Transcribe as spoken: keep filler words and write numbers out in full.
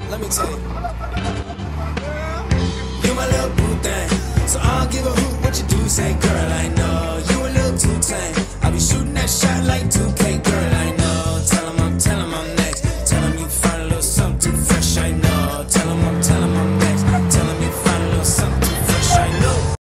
Let me tell you. You my little boo thing, so I don't give a hoot what you do say, girl.